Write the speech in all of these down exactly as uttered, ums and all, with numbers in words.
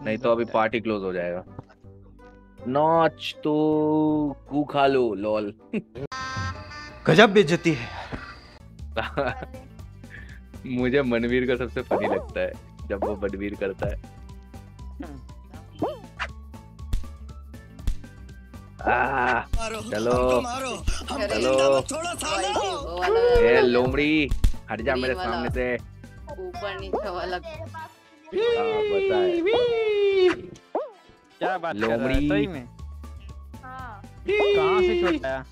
नहीं तो अभी पार्टी क्लोज हो जाएगा। नॉच तो कू खा लो लॉल। गजब बेइज्जती है। मुझे मनवीर का सबसे फनी लगता है जब वो मनवीर करता है। आ, चलो चलो ए लोमड़ी हट जा मेरे सामने से। ऊपर नीचे वाला क्या बात कर रहा है लोमड़ी सही में? कहाँ से चुराया?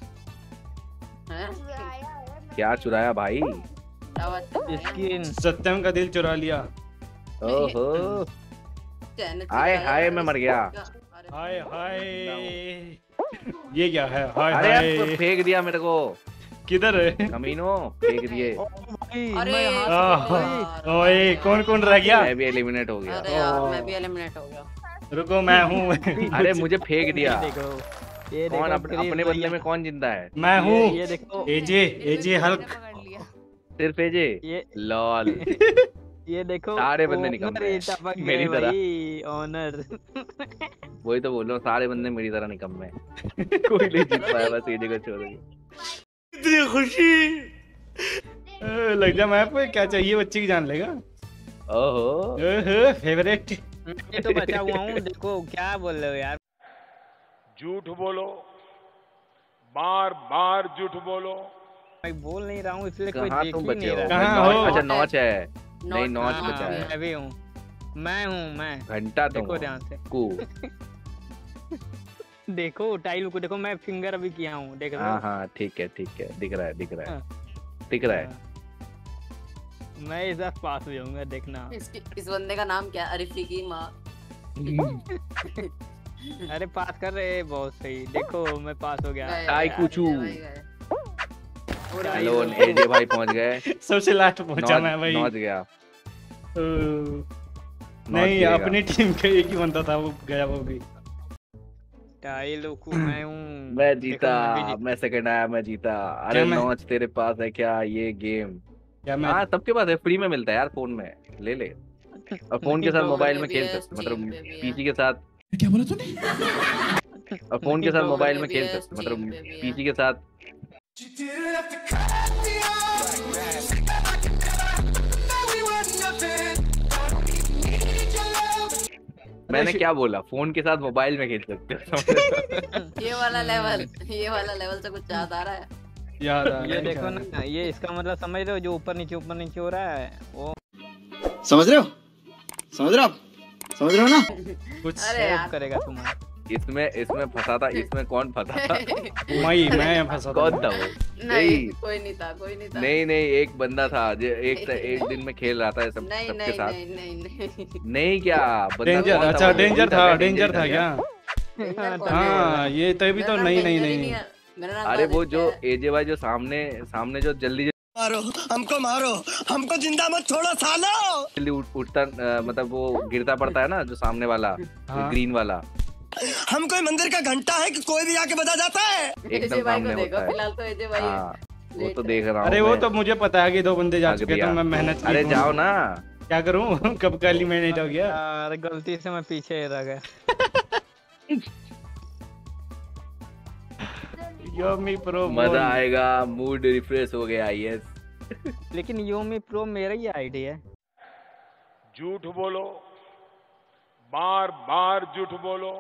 क्या चुराया भाई? स्किन सत्यम का दिल चुरा लिया। ओहो हाय हाय मैं मर गया। हाय हाय ये क्या है? हाय अरे हाय अब फेंक दिया मेरे को। किधर है? कमीनो फेंक दिए। अरे ओए कौन कौन रह गया? मैं भी एलिमिनेट हो गया। अरे यार मैं भी एलिमिनेट हो गया। रुको मैं हूँ। अरे मुझे फेंक दिया। देखो ये कौन देखो, अप, क्रीम अपने भैया। बदले में कौन जिंदा है? मैं हूँ ये देखो एजे एजे हल्क। सिर्फ एजे ये लॉल। ये देखो सारे बंदे निकम्मे ओनर हैं, ये टपक गए मेरी तरह। भाई, ओनर। वही तो बोल रहा हूँ सारे बंदे मेरी तरह निकम्मे हैं। कोई नहीं जीत पाया बस एजे को छोड़ के। इतनी खुशी अ, लग जा मैं पे क्या चाहिए बच्चे की जान लेगा। ओहो फेवरेट। मैं तो बचा हुआ हूँ। देखो क्या बोल रहे हो यार? झूठ बोलो, बार बार झूठ बोलो। मैं बोल नहीं रहा हूँ इसलिए कोई कहाँ देख तुम ही बचे नहीं हो? रहा। कहाँ नॉच- हो? अच्छा नॉच है। नहीं नॉच हाँ, बचा है। मैं भी हूँ मैं हूँ मैं घंटा तुम देखो ध्यान से। कू। देखो टाइल को देखो, मैं फिंगर अभी किया हूँ, देख रहे हाँ हो? हाँ ठीक है ठीक है दिख रहा है दिख रहा है हाँ। दिख रहा है। मैं इस बार पास हो जाऊंगा देखना। इसकी इस बंदे का नाम क्या है? अरिफी की माँ। अरे पास कर रहे बहुत सही। देखो मैं पास हो गया। गए, आई गए, कुछू। गए, गए। पूरा हेलो एजे भाई पहुंच गए। सबसे लास्ट पहुंचा नॉच मैं भाई। नॉच गया। ओ, नॉच नहीं गिरेगा। अपनी टीम का एक ही बंदा था वो गया वो भी। टाइल को मैं हूँ। मैं देखो, जीता मैं भी जीता। मैं सेकंड आया मैं जीता। अरे क्या मैं- नॉच तेरे पास है क्या ये गेम? क्या मैं हाँ सबके पास है फ्री में मिलता है यार फोन में ले ले। और फोन के नहीं साथ तो- मोबाइल में भी खेल है, सकते मतलब Steam पे भी है। पीसी के साथ। क्या बोला तूने? और फोन के नहीं साथ तो- मोबाइल में भी खेल है, सकते Steam मतलब पे भी है। पीसी के साथ। मैंने क्या बोला? फोन के साथ मोबाइल में खेल सकते हो। ये वाला लेवल ये वाला लेवल से कुछ याद आ रहा है? याद आ ये गया, देखो याद आ ना, ये इसका मतलब समझ रहे हो? जो ऊपर नीचे ऊपर नीचे हो रहा है वो समझ रहे हो समझ रहे हो आप समझ रहे हो ना? गया। कुछ अरे सेव यार करेगा तुम्हारा। इसमें इसमें फंसा था इसमें कौन फंसा था? मई मैं फंसा कौन था वो? नहीं कोई नहीं था कोई नहीं था। नहीं नहीं एक बंदा था जो एक एक दिन में खेल रहा था सब नहीं सबके नहीं साथ। नहीं नहीं नहीं नहीं क्या बंदा डेंजर कौन था अच्छा वो? डेंजर वही था क्या? डेंजर था क्या? Danger कौन है? हाँ ये तभी मेरा तो नाम नहीं नहीं Danger ही नहीं है। मेरा नाम अरे वो आदित्य जो है। एजे भाई जो सामने सामने जो जल्दी मारो हमको मारो हमको जिंदा मत छोड़ो सालो। जल्दी उठ, उठता अ, मतलब वो गिरता पड़ता है ना जो सामने वाला हाँ। ग्रीन वाला हम कोई मंदिर का घंटा है कि कोई भी आके बजा जाता है? एकदम एजे भाई को सामने देखो होता है। फिलहाल तो एजे भाई हाँ वो लेट तो है। देख रहा हूँ अरे वो मैं। तो मुझे पता है कि दो बंदे जा भाग चुके दिया। तो मैं मेहनत अरे की जाओ हूँ। ना। क्या करूँ कब का एलिमिनेट हो गया। यार गलती से मैं पीछे रह गया। योमी प्रो मजा आएगा मूड रिफ्रेश हो गया यस। लेकिन योमी प्रो मेरा ही आईडी है। झूठ बोलो, बार बार झूठ बोलो।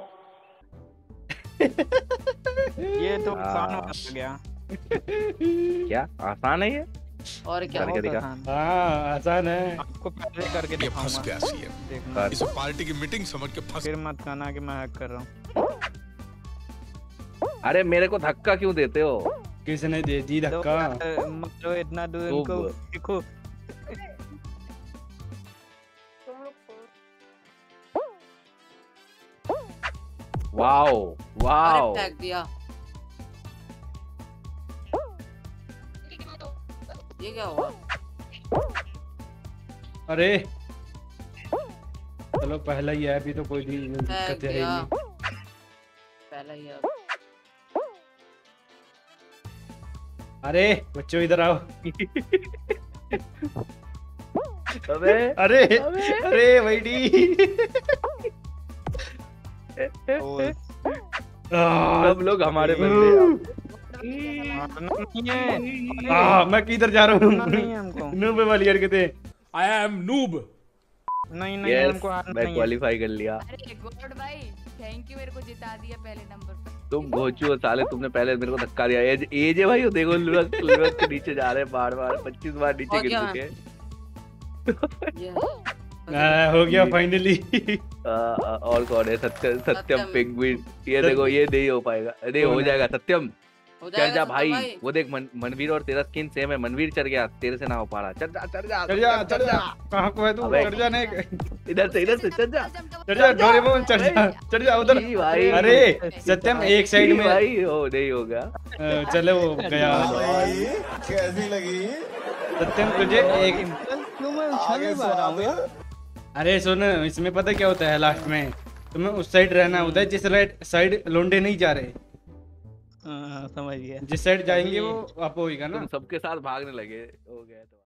ये तो हाँ। आसान हो गया। क्या आसान है ये? और क्या करके बहुत दिखा। आसान। हाँ आसान है। आपको पहले करके ये फंस दिखाऊंगा गया सीएम। देखना। कर। इसे पार्टी की मीटिंग समझ के फंस फिर मत कहना कि मैं हैक कर रहा हूँ। अरे मेरे को धक्का क्यों देते हो? किसने दे दी तो धक्का? यार, मतलब इतना दूर इनको खूब। देखो। वाओ अरे वाओ फेंक दिया। ये क्या हुआ? अरे चलो पहला ही है अभी तो कोई भी फेंक दिक्कत है ही दिया। नहीं। पहला ही है। अरे बच्चों इधर आओ। अबे अरे अरे वैडी और आ, सब लोग हमारे बंदे हैं। मारना नहीं है। आ, मैं किधर जा रहा मारना नहीं हूँ? है हमको। नूबे वाली हरकतें। I am noob. नहीं नहीं Yes, हमको हारना मैं नहीं है। क्वालिफाई कर लिया। अरे गॉड भाई थैंक यू मेरे को जिता दिया पहले नंबर पर। तुम घोचू हो साले, तुमने पहले मेरे को धक्का दिया। एज एज है भाई, वो देखो लुढ़क लुढ़क के नीचे जा रहे हैं बार बार, पच्चीस बार नीचे हो गिर गया चुके हैं। ये आ, हो गया फाइनली। आ, आ, और कौन है? सत्यम सत्यम सत्यम। पेंगुइन। ये देखो, ये नहीं हो पाएगा। नहीं हो जाएगा सत्यम। हो चढ़ जाएगा जा सत्यम भाई। वो देख मन, मनवीर और तेरा स्किन सेम है। मनवीर चढ़ गया, तेरे से ना हो पा रहा। चढ़ जा चढ़ जा चढ़ जा चढ़ जा। कहाँ को है तू? अबे। चढ़ जा नहीं। इधर से इधर से चढ़ जा। चढ़ जा डोरेमोन, चढ़ जा चढ़ जा उधर। जी भाई। अरे सत्यम एक साइड में। भाई हो नहीं होगा। अ, चलो वो गया। कैसी लगी? सत्यम तुझे एक क्यों मैं उछल नहीं पा रहा हूँ यार? अरे सुन, इसमें पता क्या होता है लास्ट में? तुम्हें उस साइड रहना होता है जिस साइड लोंडे नहीं जा रहे। हाँ समझ गया। जिस साइड जाएंगे वो आप होगा ना। तुम सबके साथ भागने लगे, हो गया तो।